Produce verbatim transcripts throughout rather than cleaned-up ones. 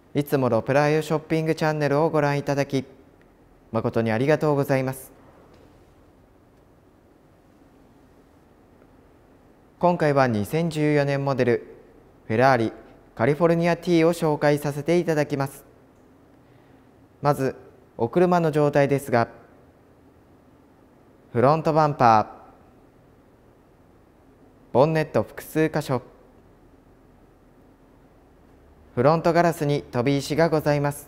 いつもロプライオショッピングチャンネルをご覧いただき、誠にありがとうございます。今回はにせんじゅうよねんモデル、フェラーリカリフォルニア T を紹介させていただきます。まず、お車の状態ですが、フロントバンパー、ボンネット複数箇所、フロントガラスに飛び石がございます。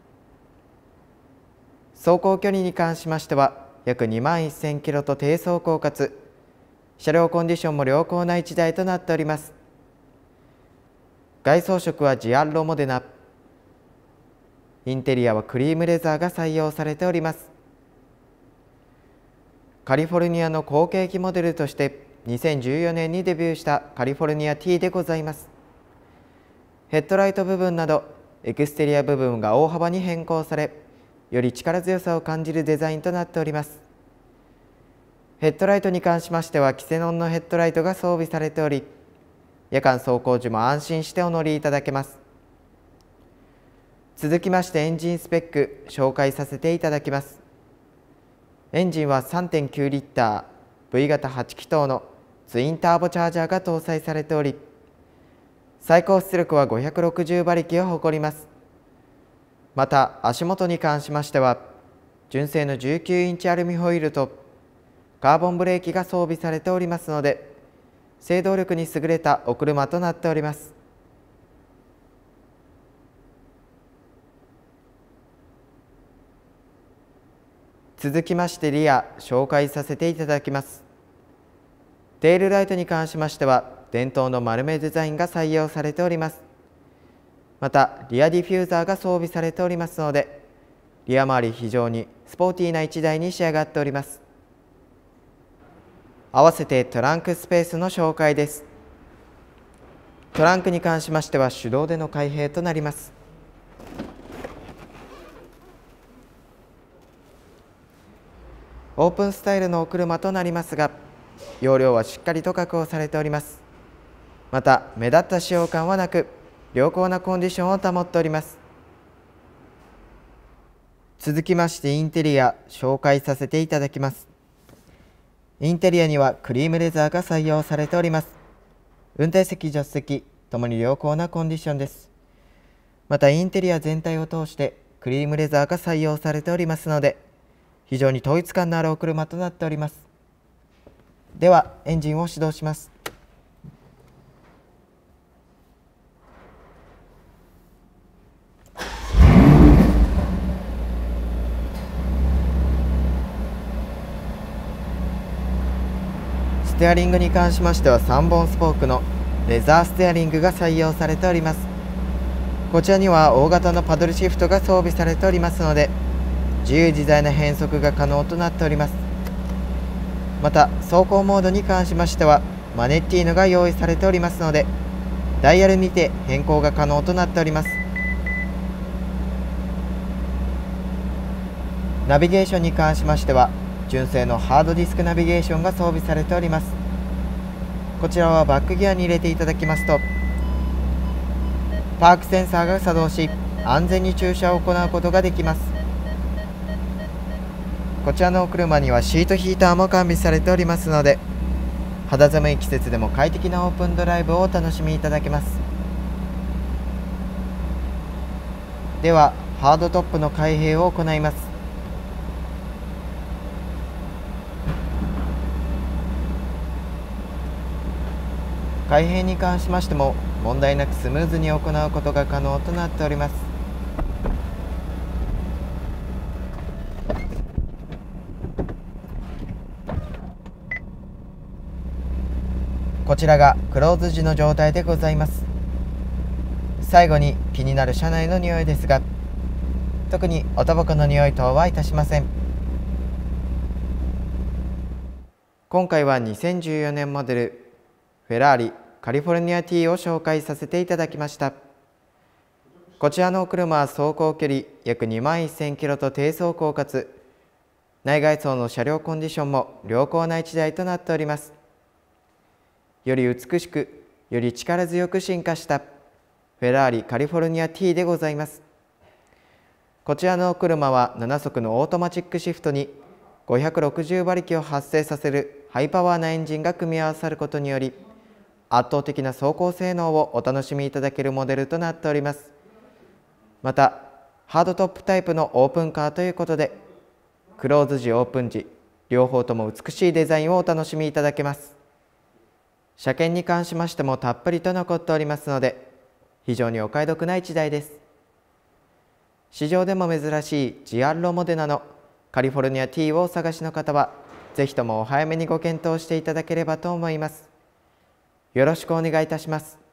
走行距離に関しましては約にまんせんキロと低走行かつ車両コンディションも良好ないちだいとなっております。外装色はジアッロモデナ、インテリアはクリームレザーが採用されております。カリフォルニアの後継機モデルとしてにせんじゅうよねんにデビューしたカリフォルニア T でございます。ヘッドライト部分などエクステリア部分が大幅に変更され、より力強さを感じるデザインとなっております。ヘッドライトに関しましてはキセノンのヘッドライトが装備されており、夜間走行時も安心してお乗りいただけます。続きましてエンジンスペック紹介させていただきます。エンジンは さんてんきゅうリッター ブイ 型はち気筒のツインターボチャージャーが搭載されており、最高出力はごひゃくろくじゅうばりきを誇ります。また足元に関しましては純正のじゅうきゅうインチアルミホイールとカーボンブレーキが装備されておりますので、制動力に優れたお車となっております。続きましてリア紹介させていただきます。テールライトに関しましては伝統の丸めデザインが採用されております。またリアディフューザーが装備されておりますので、リア周り非常にスポーティーないちだいに仕上がっております。合わせてトランクスペースの紹介です。トランクに関しましては手動での開閉となります。オープンスタイルのお車となりますが、容量はしっかりと確保されております。また目立った使用感はなく、良好なコンディションを保っております。続きましてインテリア紹介させていただきます。インテリアにはクリームレザーが採用されております。運転席助手席ともに良好なコンディションです。またインテリア全体を通してクリームレザーが採用されておりますので、非常に統一感のあるお車となっております。ではエンジンを始動します。ステアリングに関しましてはさんぼんスポークのレザーステアリングが採用されております。こちらには大型のパドルシフトが装備されておりますので、自由自在な変速が可能となっております。また走行モードに関しましてはマネッティーノが用意されておりますので、ダイヤルにて変更が可能となっております。ナビゲーションに関しましては純正のハードディスクナビゲーションが装備されております。こちらはバックギアに入れていただきますと、パークセンサーが作動し安全に駐車を行うことができます。こちらのお車にはシートヒーターも完備されておりますので、肌寒い季節でも快適なオープンドライブをお楽しみいただけます。ではハードトップの開閉を行います。開閉に関しましても問題なくスムーズに行うことが可能となっております。こちらがクローズ時の状態でございます。最後に気になる車内の匂いですが、特におタバコの匂い等はいたしません。今回はにせんじゅうよねんモデルフェラーリカリフォルニア T を紹介させていただきました。こちらのお車は走行距離約にまんせんキロと低走行かつ内外装の車両コンディションも良好ないちだいとなっております。より美しく、より力強く進化したフェラーリカリフォルニア T でございます。こちらの車はなな速のオートマチックシフトにごひゃくろくじゅう馬力を発生させるハイパワーなエンジンが組み合わさることにより、圧倒的な走行性能をお楽しみいただけるモデルとなっております。また、ハードトップタイプのオープンカーということで、クローズ時、オープン時、両方とも美しいデザインをお楽しみいただけます。車検に関しましてもたっぷりと残っておりますので、非常にお買い得ないちだいです。市場でも珍しいジアンロ・モデナのカリフォルニア T をお探しの方は、ぜひともお早めにご検討していただければと思います。よろしくお願いいたします。